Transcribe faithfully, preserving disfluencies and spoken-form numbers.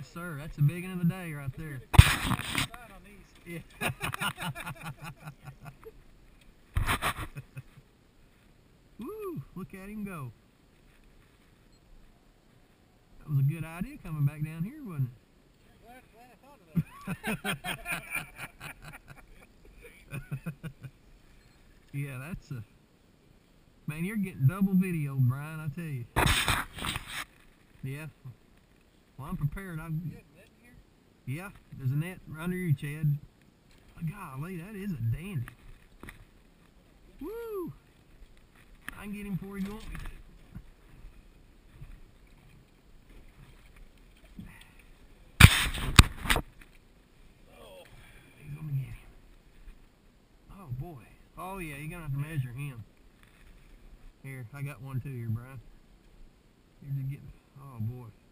Yes, sir. That's the big one of the day right there. Yeah. Woo! Look at him go. That was a good idea coming back down here, wasn't Glad, glad I thought of that. Yeah, that's a... Man, you're getting double video, Brian, I tell you. Yeah. Well, I'm prepared. I've... You got a net in here? Yeah, there's a net under you, Chad. Golly, that is a dandy. Woo! I can get him before you want me to. Oh, He's gonna get him. Oh boy. Oh yeah, you're gonna have to measure him. Here, I got one too here, Brian. Here's a getting. Oh boy.